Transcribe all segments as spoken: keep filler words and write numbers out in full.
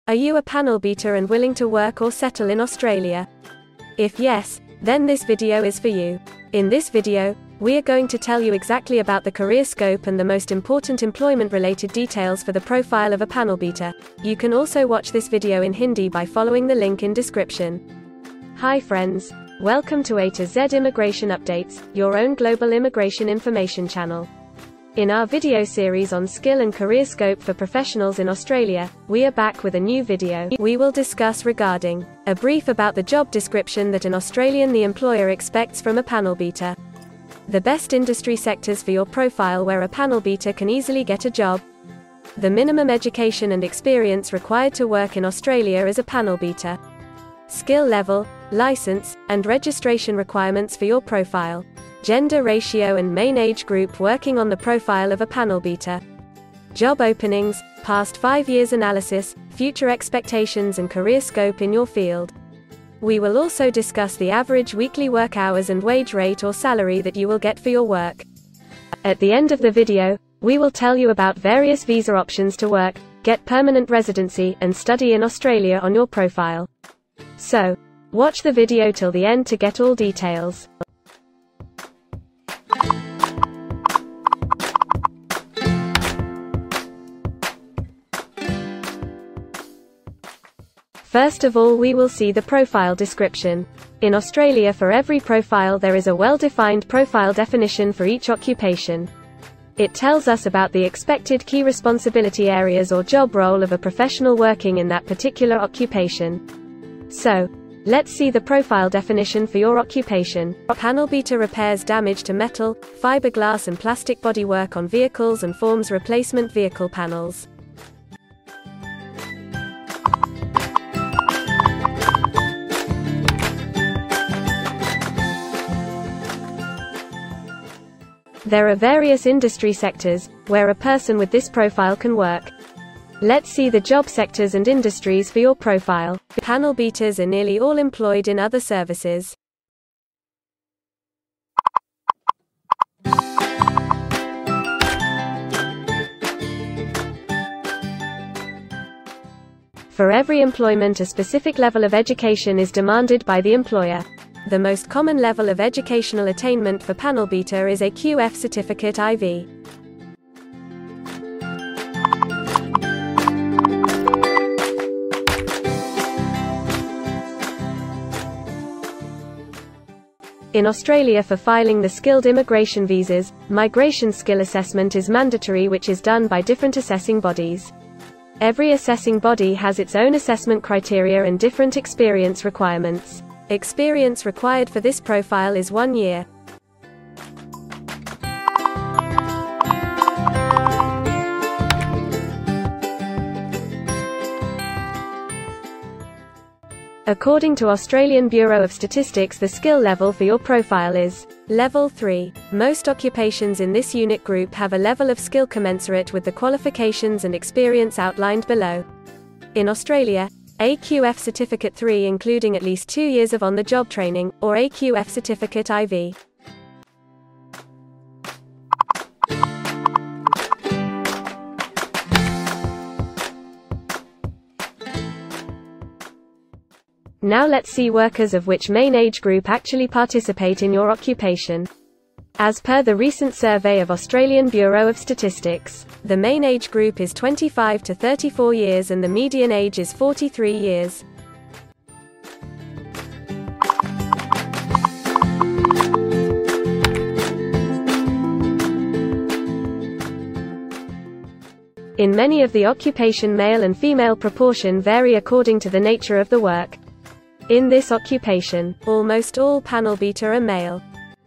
Are you a panel beater and willing to work or settle in Australia? If yes, then this video is for you. In this video, we are going to tell you exactly about the career scope and the most important employment-related details for the profile of a panel beater. You can also watch this video in Hindi by following the link in description. Hi friends, welcome to A to Z Immigration Updates, your own global immigration information channel. In our video series on skill and career scope for professionals in Australia, we are back with a new video. We will discuss regarding a brief about the job description that an Australian the employer expects from a panel beater, the best industry sectors for your profile where a panel beater can easily get a job, the minimum education and experience required to work in Australia as a panel beater, skill level, license, and registration requirements for your profile, gender ratio and main age group working on the profile of a panel beater, job openings, past five years analysis, future expectations and career scope in your field. We will also discuss the average weekly work hours and wage rate or salary that you will get for your work. At the end of the video, we will tell you about various visa options to work, get permanent residency, and study in Australia on your profile. So, watch the video till the end to get all details. First of all, we will see the profile description. In Australia, for every profile there is a well-defined profile definition for each occupation. It tells us about the expected key responsibility areas or job role of a professional working in that particular occupation. So, let's see the profile definition for your occupation. Panel beater repairs damage to metal, fibreglass and plastic bodywork on vehicles and forms replacement vehicle panels. There are various industry sectors where a person with this profile can work. Let's see the job sectors and industries for your profile. Panel beaters are nearly all employed in other services. For every employment, a specific level of education is demanded by the employer. The most common level of educational attainment for panel beater is a Q F certificate I V. In Australia, for filing the skilled immigration visas, migration skill assessment is mandatory, which is done by different assessing bodies. Every assessing body has its own assessment criteria and different experience requirements. Experience required for this profile is one year. According to Australian Bureau of Statistics, the skill level for your profile is Level three. Most occupations in this unit group have a level of skill commensurate with the qualifications and experience outlined below. In Australia, A Q F Certificate three including at least two years of on-the-job training, or A Q F Certificate I V. Now let's see workers of which main age group actually participate in your occupation. As per the recent survey of Australian Bureau of Statistics, the main age group is twenty-five to thirty-four years and the median age is forty-three years. In many of the occupation, male and female proportion vary according to the nature of the work. In this occupation, almost all panel beater are male.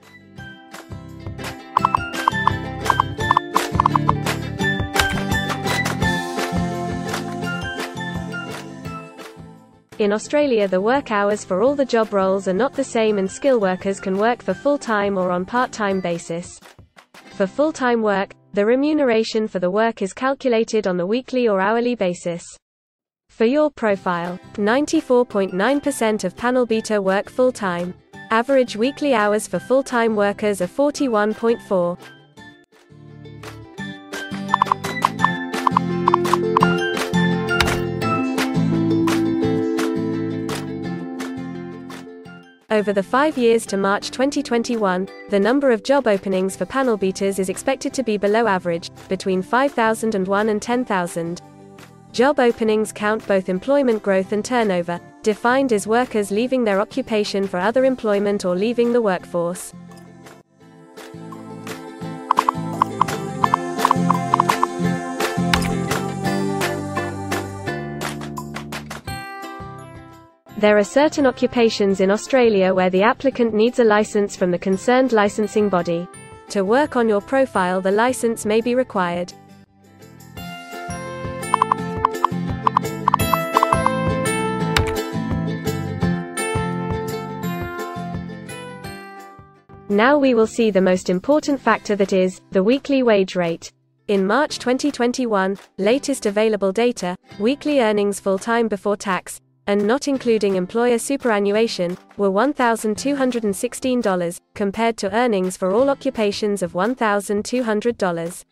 In Australia, the work hours for all the job roles are not the same and skill workers can work for full-time or on part-time basis. For full-time work, the remuneration for the work is calculated on the weekly or hourly basis. For your profile, ninety-four point nine percent of panel beater work full-time. Average weekly hours for full-time workers are forty-one point four. Over the five years to March twenty twenty-one, the number of job openings for Panelbeaters is expected to be below average, between five thousand one and ten thousand. Job openings count both employment growth and turnover, defined as workers leaving their occupation for other employment or leaving the workforce. There are certain occupations in Australia where the applicant needs a license from the concerned licensing body. To work on your profile, the license may be required. Now we will see the most important factor, that is, the weekly wage rate. In March twenty twenty-one, latest available data, weekly earnings full-time before tax, and not including employer superannuation, were one thousand two hundred sixteen dollars, compared to earnings for all occupations of one thousand two hundred dollars.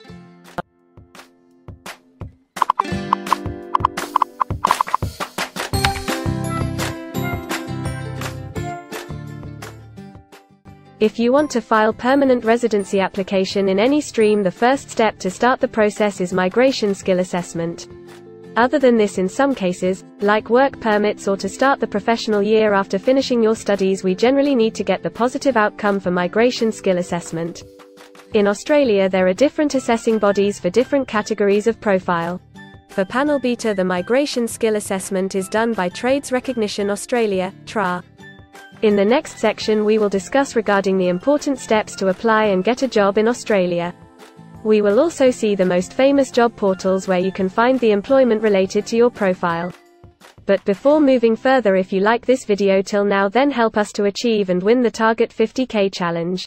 If you want to file permanent residency application in any stream, the first step to start the process is migration skill assessment. Other than this, in some cases, like work permits or to start the professional year after finishing your studies, we generally need to get the positive outcome for migration skill assessment. In Australia, there are different assessing bodies for different categories of profile. For Panelbeater, the migration skill assessment is done by Trades Recognition Australia, T R A. In the next section we will discuss regarding the important steps to apply and get a job in Australia. We will also see the most famous job portals where you can find the employment related to your profile. But before moving further, if you like this video till now, then help us to achieve and win the Target fifty K challenge.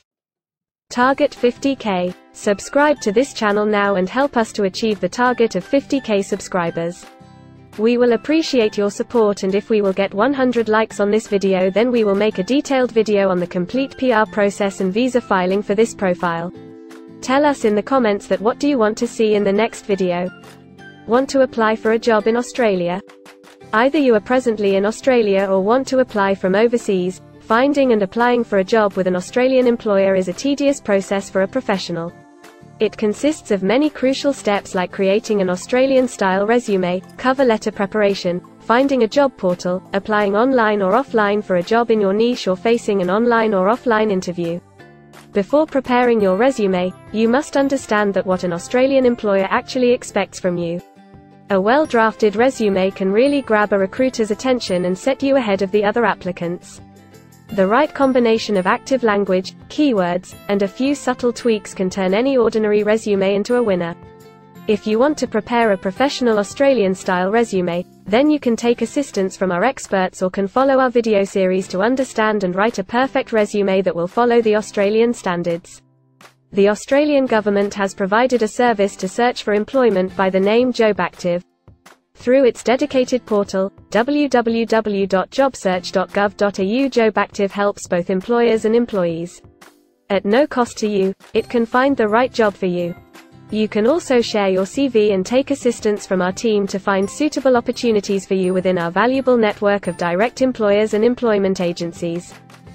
Target fifty K. Subscribe to this channel now and help us to achieve the target of fifty K subscribers. We will appreciate your support, and if we will get one hundred likes on this video, then we will make a detailed video on the complete P R process and visa filing for this profile. Tell us in the comments that what do you want to see in the next video. Want to apply for a job in Australia? Either you are presently in Australia or want to apply from overseas. Finding and applying for a job with an Australian employer is a tedious process for a professional. It consists of many crucial steps like creating an Australian-style resume, cover letter preparation, finding a job portal, applying online or offline for a job in your niche, or facing an online or offline interview. Before preparing your resume, you must understand that what an Australian employer actually expects from you. A well-drafted resume can really grab a recruiter's attention and set you ahead of the other applicants. The right combination of active language, keywords, and a few subtle tweaks can turn any ordinary resume into a winner. If you want to prepare a professional Australian-style resume, then you can take assistance from our experts or can follow our video series to understand and write a perfect resume that will follow the Australian standards. The Australian government has provided a service to search for employment by the name JobActive. Through its dedicated portal, w w w dot job search dot gov dot a u, JobActive helps both employers and employees. At no cost to you, it can find the right job for you. You can also share your C V and take assistance from our team to find suitable opportunities for you within our valuable network of direct employers and employment agencies.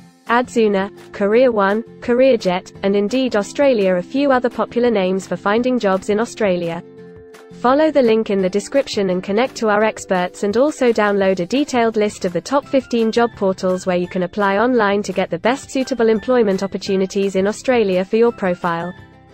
Adzuna, Career One, CareerJet, and Indeed Australia are a few other popular names for finding jobs in Australia. Follow the link in the description and connect to our experts, and also download a detailed list of the top fifteen job portals where you can apply online to get the best suitable employment opportunities in Australia for your profile.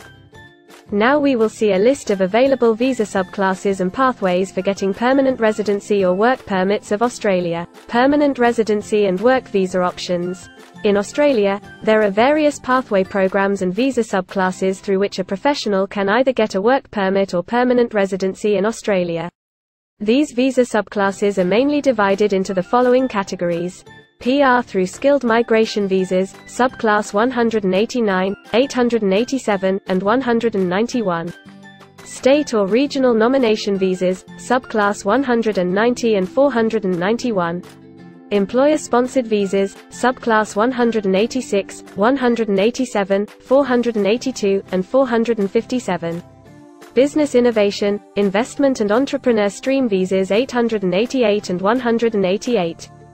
Now we will see a list of available visa subclasses and pathways for getting permanent residency or work permits of Australia. Permanent residency and work visa options. In Australia, there are various pathway programs and visa subclasses through which a professional can either get a work permit or permanent residency in Australia. These visa subclasses are mainly divided into the following categories: P R through skilled migration visas, subclass one hundred eighty-nine, eight hundred eighty-seven, and one hundred ninety-one. State or regional nomination visas, subclass one hundred ninety and four hundred ninety-one. Employer-sponsored visas, subclass one hundred eighty-six, one hundred eighty-seven, four hundred eighty-two, and four hundred fifty-seven. Business innovation, investment and entrepreneur stream visas eight hundred eighty-eight and one hundred eighty-eight.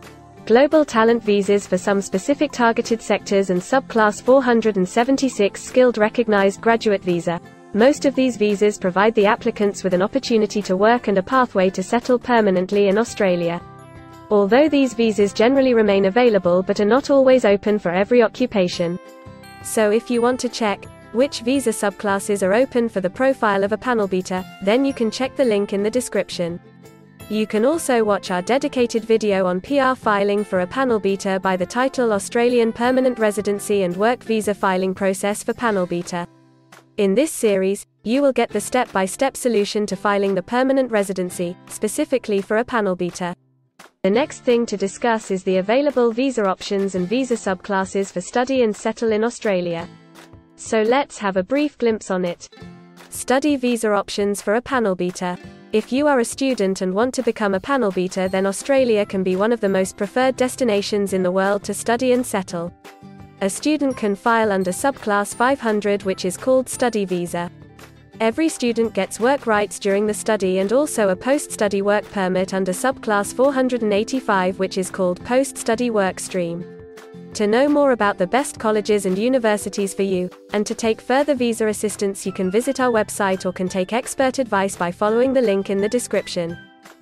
Global talent visas for some specific targeted sectors, and subclass four hundred seventy-six skilled recognized graduate visa. Most of these visas provide the applicants with an opportunity to work and a pathway to settle permanently in Australia. Although these visas generally remain available but are not always open for every occupation. So if you want to check which visa subclasses are open for the profile of a Panelbeater, then you can check the link in the description. You can also watch our dedicated video on P R filing for a Panelbeater by the title Australian Permanent Residency and Work Visa Filing Process for Panelbeater. In this series, you will get the step-by-step solution to filing the permanent residency, specifically for a Panelbeater. The next thing to discuss is the available visa options and visa subclasses for study and settle in Australia. So let's have a brief glimpse on it. Study visa options for a Panelbeater. If you are a student and want to become a Panelbeater, then Australia can be one of the most preferred destinations in the world to study and settle. A student can file under subclass five hundred, which is called study visa. Every student gets work rights during the study and also a post-study work permit under subclass four hundred eighty-five, which is called post-study work stream. To know more about the best colleges and universities for you, and to take further visa assistance, you can visit our website or can take expert advice by following the link in the description.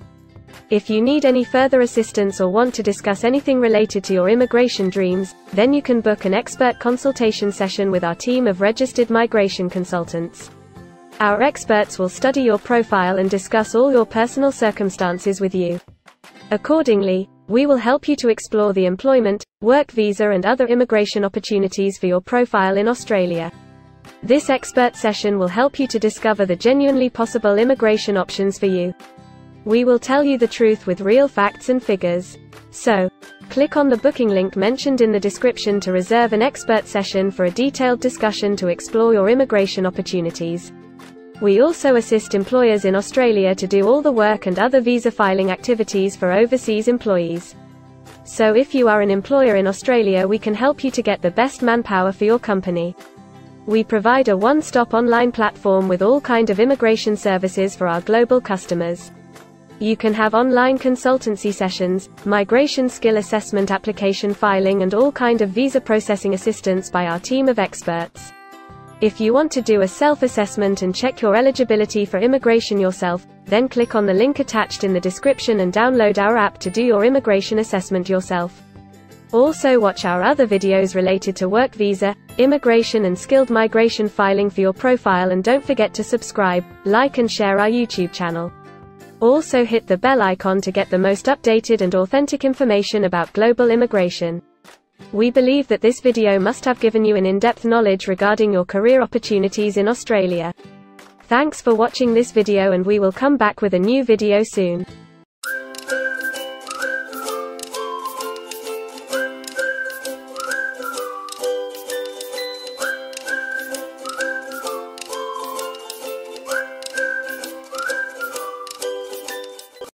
If you need any further assistance or want to discuss anything related to your immigration dreams, then you can book an expert consultation session with our team of registered migration consultants. Our experts will study your profile and discuss all your personal circumstances with you. Accordingly, we will help you to explore the employment, work visa and other immigration opportunities for your profile in Australia. This expert session will help you to discover the genuinely possible immigration options for you. We will tell you the truth with real facts and figures. So, click on the booking link mentioned in the description to reserve an expert session for a detailed discussion to explore your immigration opportunities. We also assist employers in Australia to do all the work and other visa filing activities for overseas employees. So if you are an employer in Australia, we can help you to get the best manpower for your company. We provide a one-stop online platform with all kinds of immigration services for our global customers. You can have online consultancy sessions, migration skill assessment, application filing and all kind of visa processing assistance by our team of experts. If you want to do a self-assessment and check your eligibility for immigration yourself, then click on the link attached in the description and download our app to do your immigration assessment yourself. Also watch our other videos related to work visa, immigration and skilled migration filing for your profile, and don't forget to subscribe, like and share our YouTube channel. Also hit the bell icon to get the most updated and authentic information about global immigration. We believe that this video must have given you an in-depth knowledge regarding your career opportunities in Australia. Thanks for watching this video, and we will come back with a new video soon.